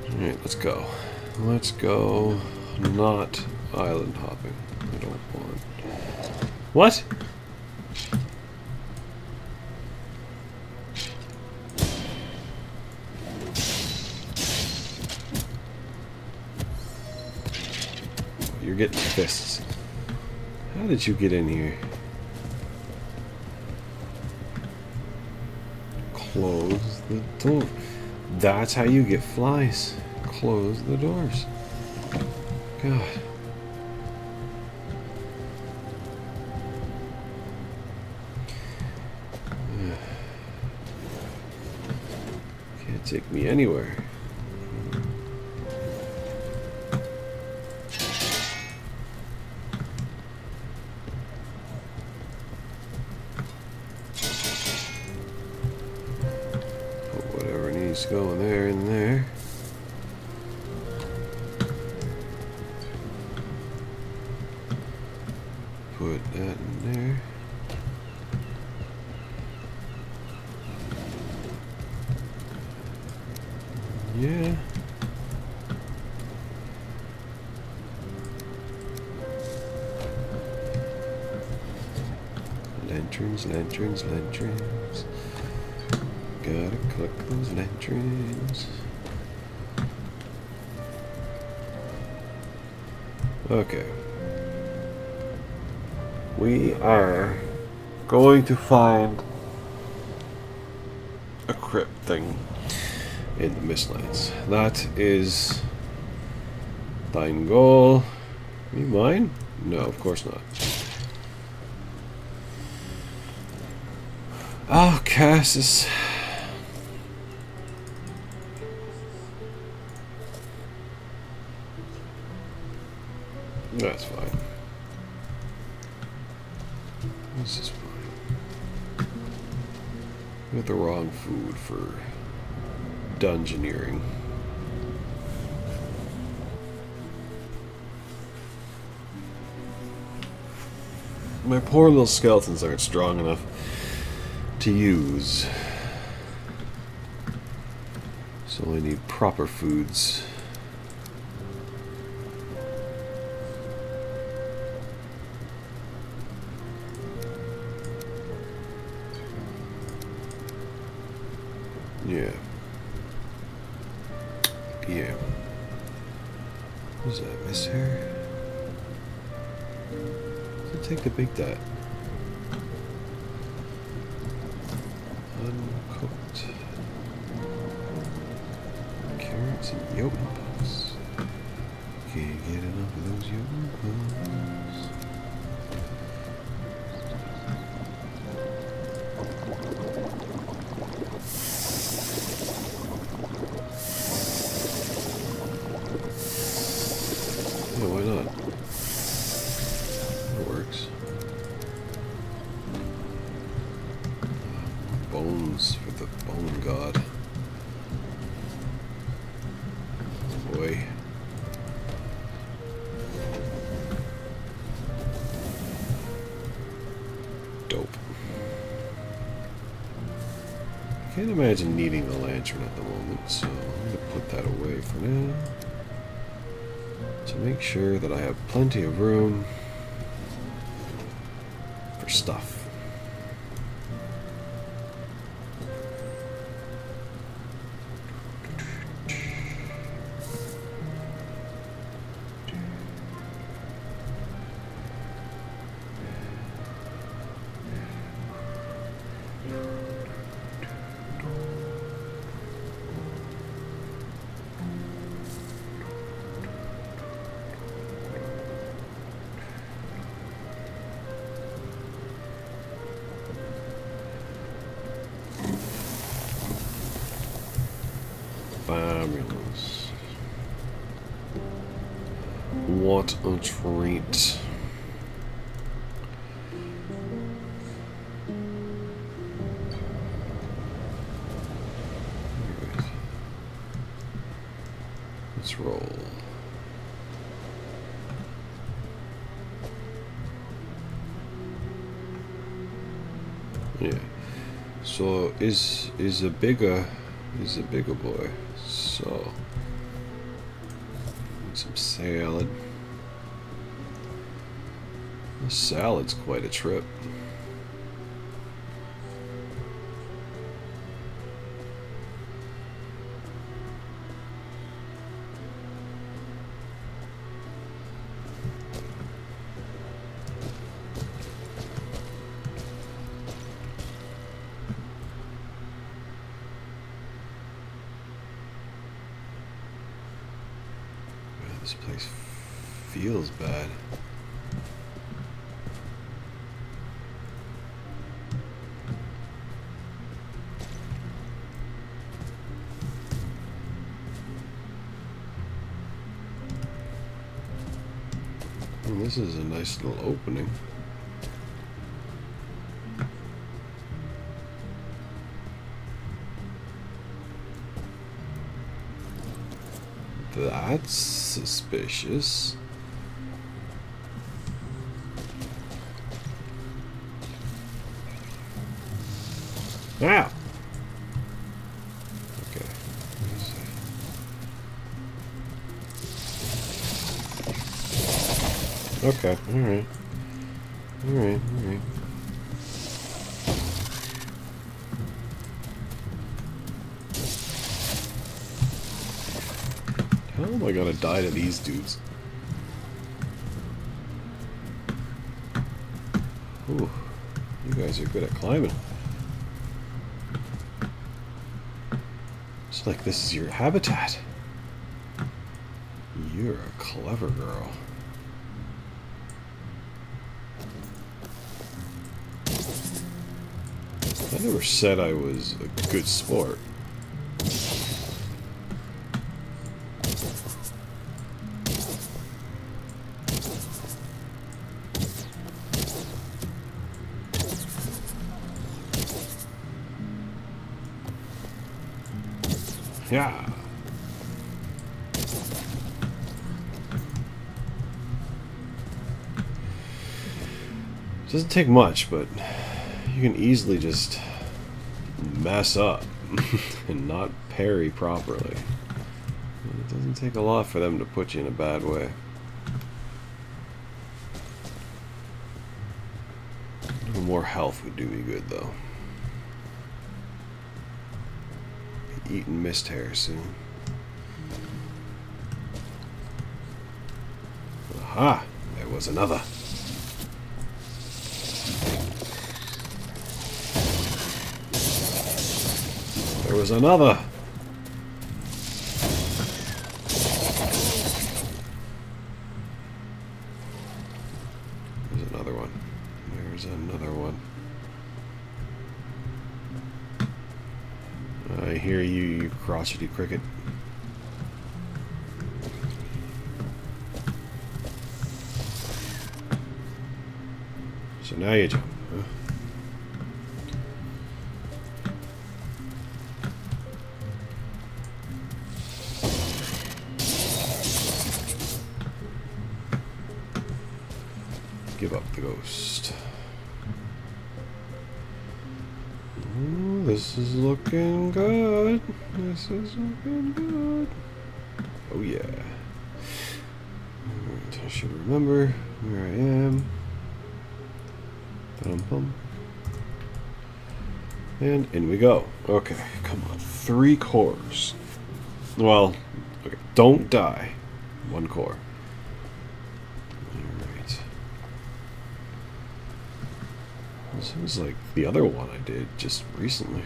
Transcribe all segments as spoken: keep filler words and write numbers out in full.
Alright, let's go. Let's go. Not island hopping. I don't want. What? You're getting fists. How did you get in here? Close the door. That's how you get flies. Close the doors. God. Can't take me anywhere. Go in there and there. Put that in there. Yeah. Lanterns, lanterns, lanterns. Gotta collect those lanterns. Okay. We are going to find a crypt thing in the Mistlands. That is thine goal. Me mine? No, of course not. Oh, Cassis. That's fine. This is fine. We got the wrong food for dungeoneering. My poor little skeletons aren't strong enough to use. So I need proper foods. Yeah. Yeah. What's that, miss her? Does it take to bake that? Uncooked. Carrots and yolk puffs. Can't get enough of those yolk puffs. Yeah, why not? It works. Bones for the bone god. Oh boy. Dope. I can't imagine needing the lantern at the moment, so I'm going to put that away for now. To make sure that I have plenty of room for stuff. Fabulous. What a treat. Alright. Let's roll. Yeah. So is is a bigger is a bigger boy. So some salad. This salad's quite a trip. This place feels bad. Oh, this is a nice little opening. That's suspicious. Ow! Okay. Okay, alright. Alright, alright. How am I gonna die to these dudes? Ooh, you guys are good at climbing. It's like this is your habitat. You're a clever girl. I never said I was a good sport. Yeah. It doesn't take much, but you can easily just mess up and not parry properly. It doesn't take a lot for them to put you in a bad way. A little more health would do me good, though. Eating mist hair soon. Aha! There was another. There was another. There's another one. There's another one. I hear you, you crotchety cricket. So now you jump, huh? Give up the ghost. Ooh, this is looking good. This is looking good. Oh yeah. Alright, I should remember where I am. Bum-bum. And in we go. Okay, come on. Three cores. Well, okay, don't die. One core. Alright. This was like the other one I did just recently.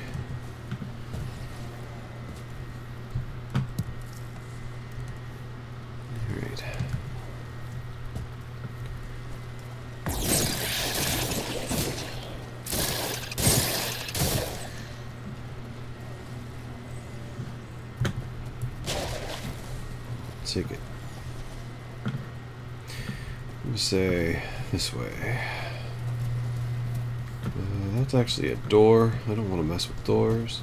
Alright. Take it. Let me say this way. Uh, that's actually a door. I don't want to mess with doors.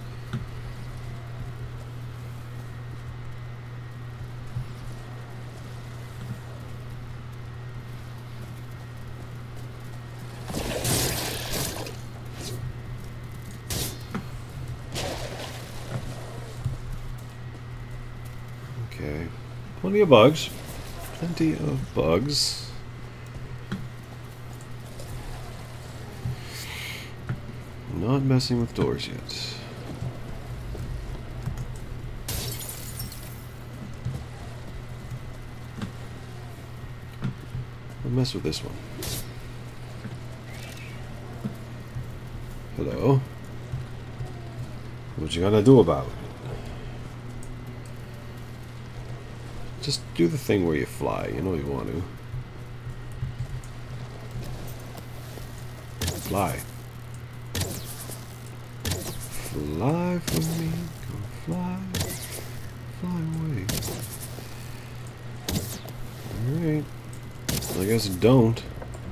Okay. Plenty of bugs. plenty of bugs. Not messing with doors yet. I'll mess with this one. Hello. What you gonna do about it? Just do the thing where you fly. You know you want to. Fly. Fly for me. Go fly. Fly away. Alright. I guess don't.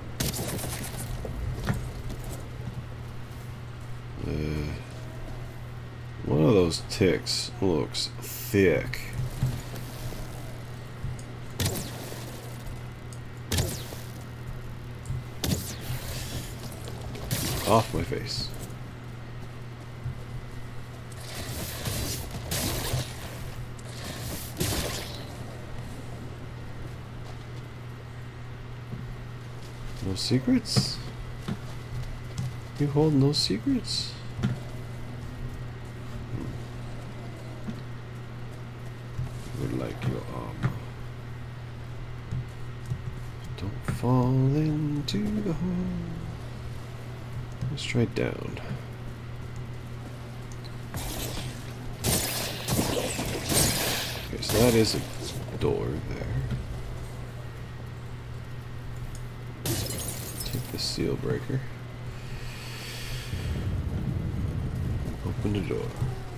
Uh, one of those ticks looks thick. Off my face. No secrets? You hold no secrets? Hmm. Would like your armor. Don't fall into the hole. Let's try down. Okay, so that is a door there. Take the seal breaker. Open the door.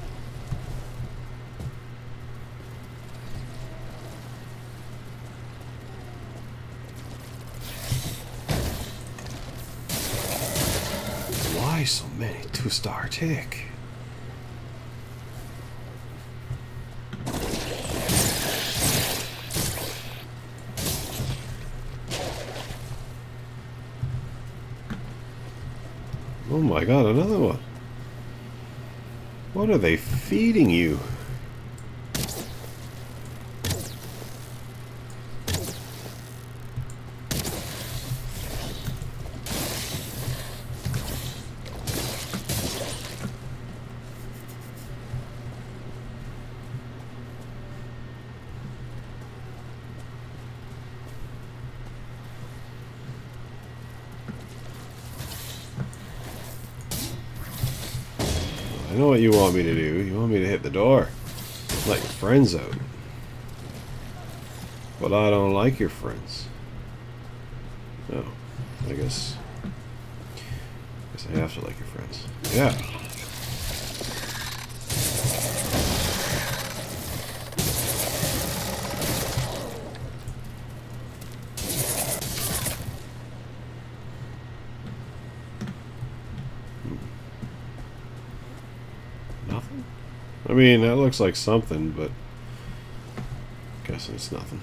Why so many two-star tick? Oh my god, another one. What are they feeding you? I know what you want me to do. You want me to hit the door. Let your friends out. But I don't like your friends. No. I guess... I guess I have to like your friends. Yeah. Nothing? I mean, that looks like something, but I'm guessing it's nothing.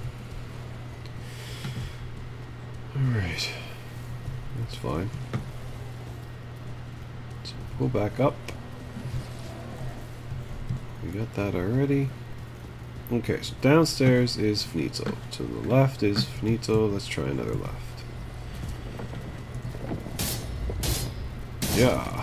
Alright. That's fine. So pull back up. We got that already. Okay, so downstairs is finito. To the left is finito. Let's try another left. Yeah.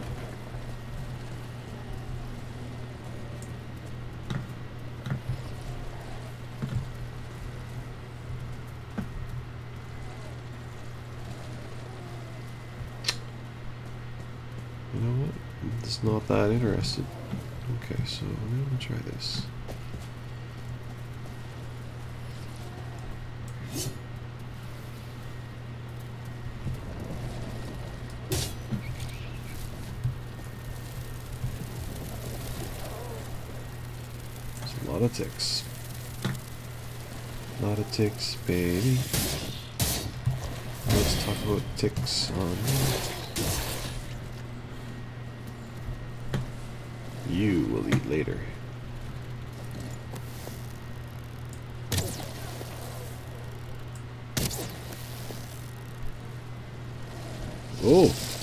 You know what? I'm just not that interested. Okay, so I'm gonna try this. There's a lot of ticks. A lot of ticks, baby. Let's talk about ticks on here. You will eat later. Oh!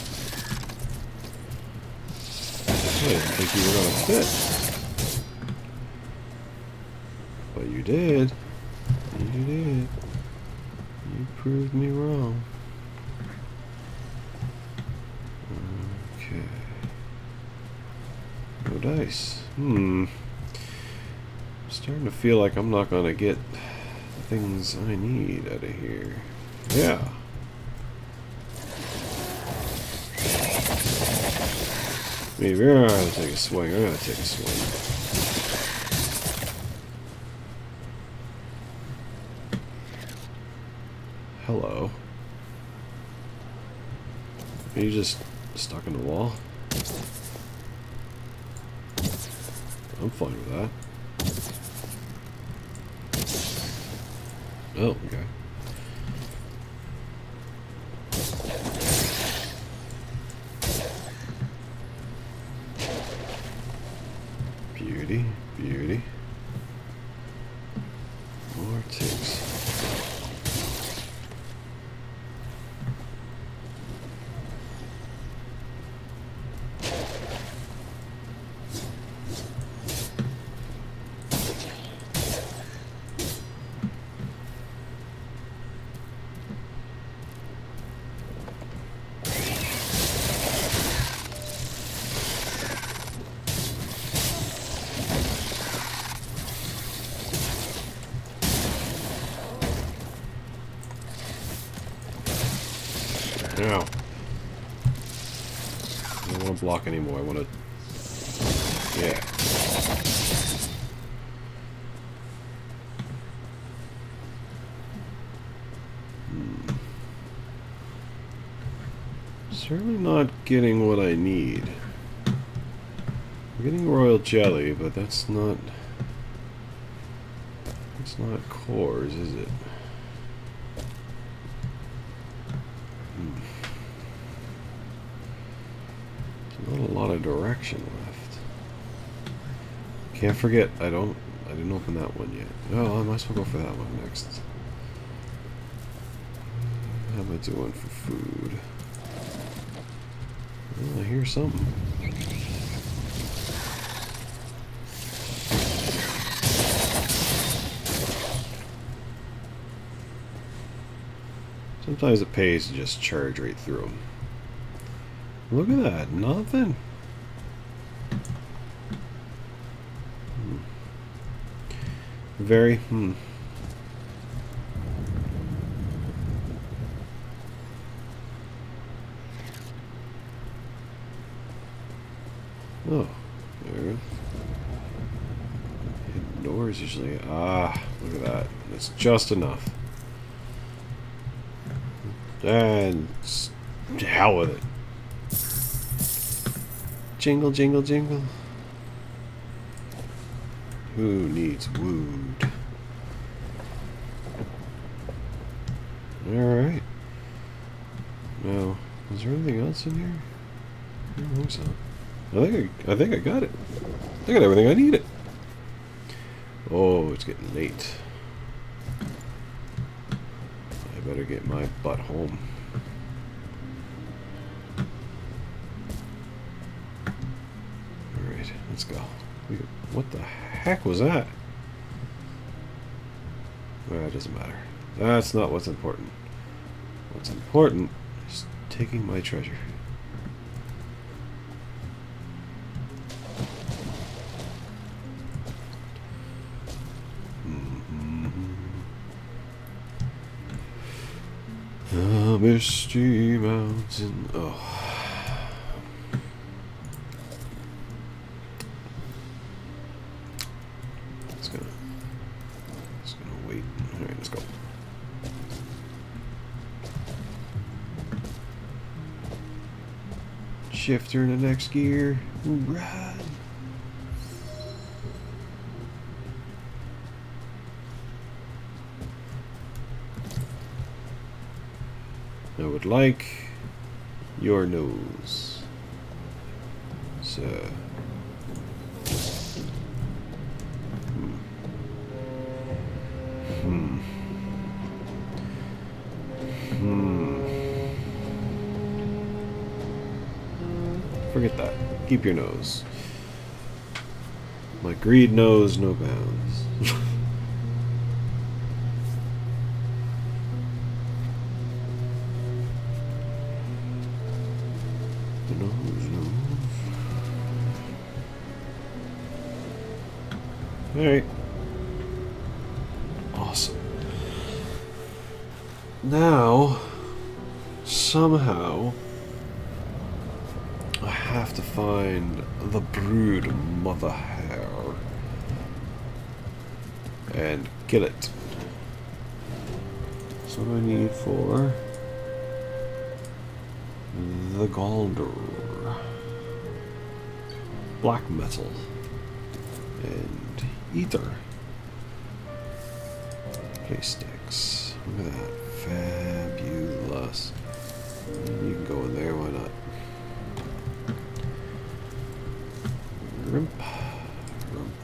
I didn't think you were gonna fit. But you did. You did. You proved me wrong. Okay. No dice. Hmm. I'm starting to feel like I'm not gonna get the things I need out of here. Yeah. Maybe I'm gonna take a swing. I'm gonna take a swing. Hello. Are you just stuck in the wall? I'm fine with that. Oh, okay. Beauty, beauty. More ticks. Now, I don't want to block anymore. I want to... Yeah. Hmm. Certainly not getting what I need. I'm getting royal jelly, but that's not... That's not cores, is it? Not a lot of direction left. Can't forget, I don't, I didn't open that one yet. Oh, I might as well go for that one next. How am I doing for food? Well, I hear something. Sometimes it pays to just charge right through them. Look at that, nothing. Hmm. Very, hmm. Oh, there we go. Hidden doors usually, ah, look at that. It's just enough. And hell with it. Jingle, jingle, jingle. Who needs wood? Alright. Now, is there anything else in here? I don't think so. I think I, I think I got it. I got everything I needed. Oh, it's getting late. I better get my butt home. Let's go. What the heck was that? Well, it doesn't matter. That's not what's important. What's important is taking my treasure. Mm-hmm. The misty mountain. Oh. Shifter in the next gear. Run. I would like your nose, sir. Hmm. Hmm. Hmm. Forget that. Keep your nose. My greed knows no bounds. Alright. Awesome. Now, somehow, I have to find the brood mother hare and kill it. So what do I need for the Galder? Black metal and ether. Clay sticks. Look at that. Fabulous. You can go in there, why not? Rump. Rump.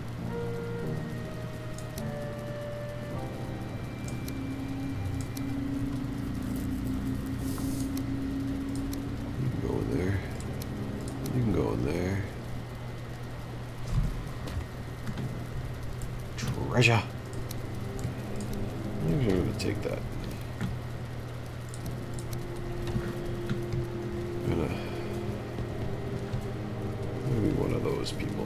You can go in there. You can go in there. Treasure. I'm going to take that. I'm gonna, I'm gonna be one of those people.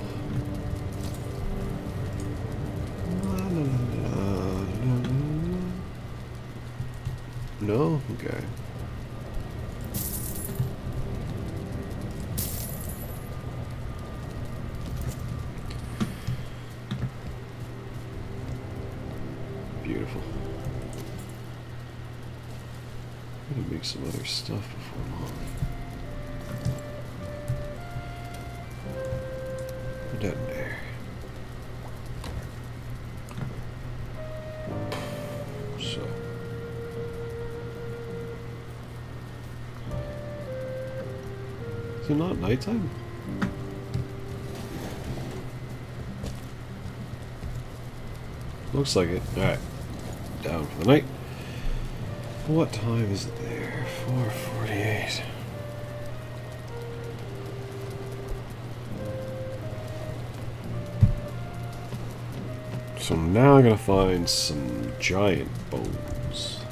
No? Okay. Beautiful. I'm gonna make some other stuff before long. Put that in there. So. Is it not nighttime? Looks like it. Alright. Down for the night. What time is it there? four forty-eight. So now I'm gonna find some giant bones.